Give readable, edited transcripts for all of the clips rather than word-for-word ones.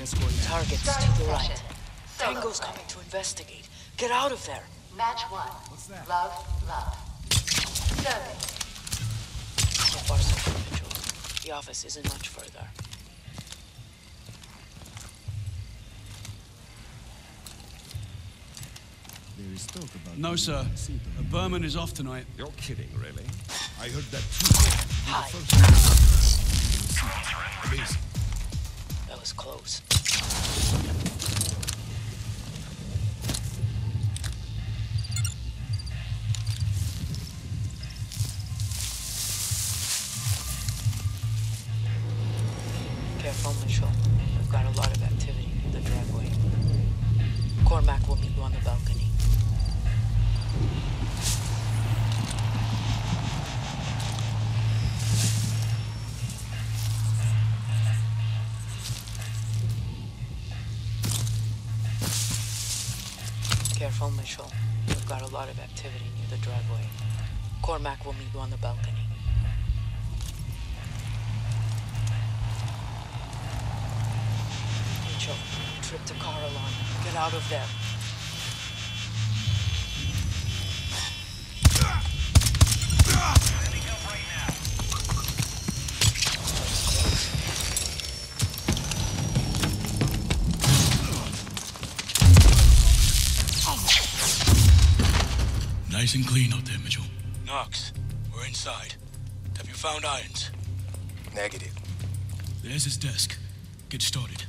Targets to the right. Tango's coming to investigate. Get out of there. Match 1. What's that? Love. Survey. So far, so good, Mitchell. The office isn't much further. There is talk about... No, sir. Berman is off tonight. You're kidding, really? I heard that too. Hi. Please. That was close. Careful, Mitchell. We've got a lot of activity near the driveway. Cormac will meet you on the balcony. Careful, Mitchell. We've got a lot of activity near the driveway. Cormac will meet you on the balcony. Mitchell, trip to car alarm. Get out of there. Let me go right now. Nice and clean out there, Mitchell. Knox, we're inside. Have you found Irons? Negative. There's his desk. Get started.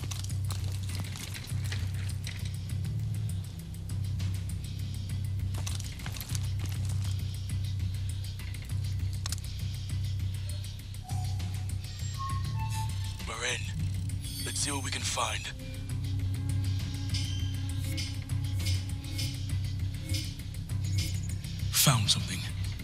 We're in. Let's see what we can find. Found something.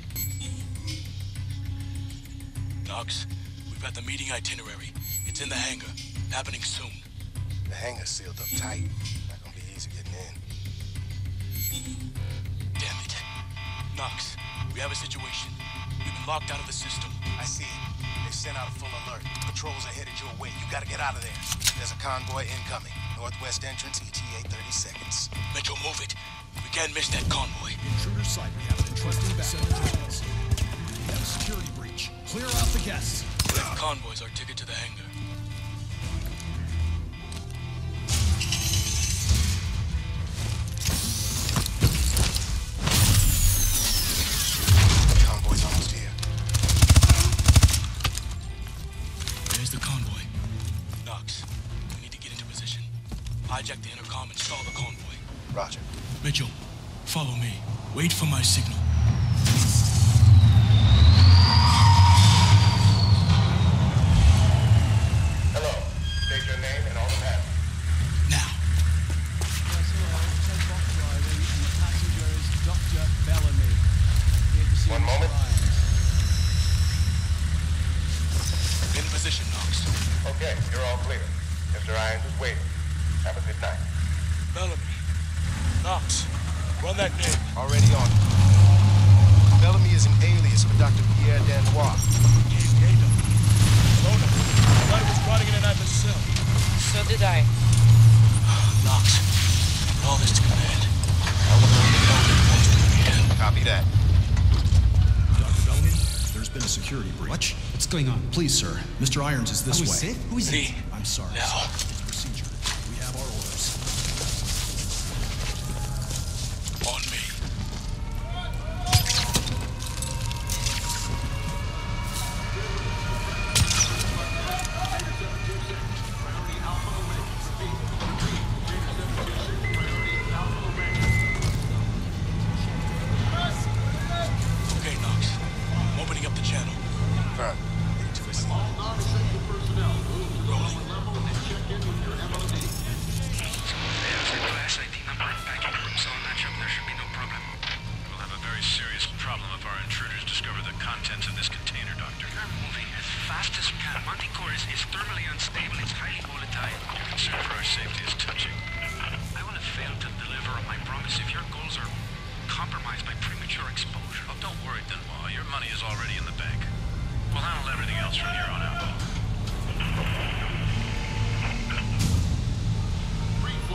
Knox, we've got the meeting itinerary. It's in the hangar. Happening soon. The hangar's sealed up tight. Not gonna be easy getting in. Damn it. Knox, we have a situation. We've been locked out of the system. I see it. They've sent out a full alert. Patrols are headed your way. You gotta get out of there. There's a convoy incoming. Northwest entrance, ETA 30 seconds. Mitchell, move it. We can't miss that convoy. Intruder site. We have an entrusting back. We have a security breach. Clear out the guests. That convoy's our ticket to the hangar. Convoy's almost here. There's the convoy. Knox, we need to get into position. Hijack the intercom and stall the convoy. Roger. Mitchell, follow me. Wait for my signal. Hello. State your name and all the path. Now. Dr. Bellamy. One moment. In position, Knox. Okay, you're all clear. Mr. Irons is waiting. Have a good night. Bellamy. Knox, run that name. Already on it. Bellamy is an alias for Dr. Pierre Danois. Gator. Rona, I thought he was running in an imbecile. So did I. Knox, put all this to command. I want to know once we begin. Copy that. Dr. Bellamy, there's been a security breach. What's going on? Please, sir. Mr. Irons is this way. Who is Lee, I'm sorry. now. Sir. It's procedure. We have our orders. On me. Okay, Knox. I'm opening up the channel. Confirm. Heading to receive. Rolling. Class ID number and packing groups all match up. There should be no problem. We'll have a very serious problem if our intruders discover the contents of this container, Doctor. We're moving as fast as we can. Manticore is thermally unstable. It's highly volatile. Your concern for our safety is touching. I will have failed to deliver on my promise if your goals are compromised by premature exposure. Oh, don't worry, Denwa. Your money is already in the bank. We'll handle everything else from here on out.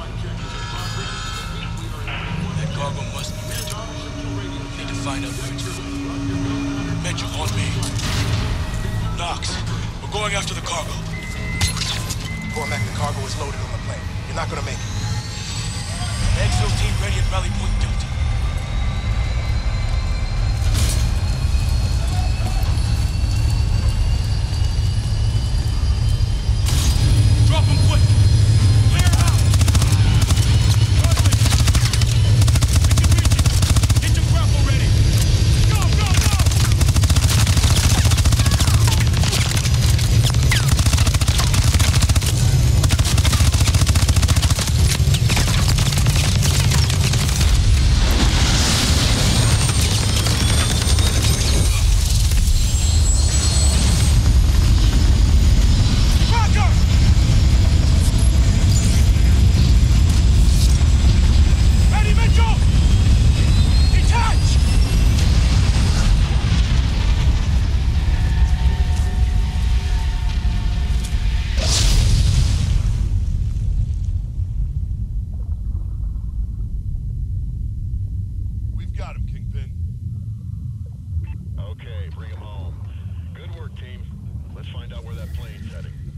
That cargo must be Metro. We need to find out where it's going. Metro, on me. Knox, we're going after the cargo. Cormac, the cargo is loaded on the plane. You're not gonna make it. Exfil team ready at Rally Point Delta. Drop him quick! Clear it out! Perfect! We can reach it! Get your grapple ready! Go, go, go! Ready, Mitchell! Detach! We've got him, Kingpin. Okay, bring him home. Good work, team. Let's find out where that plane's heading.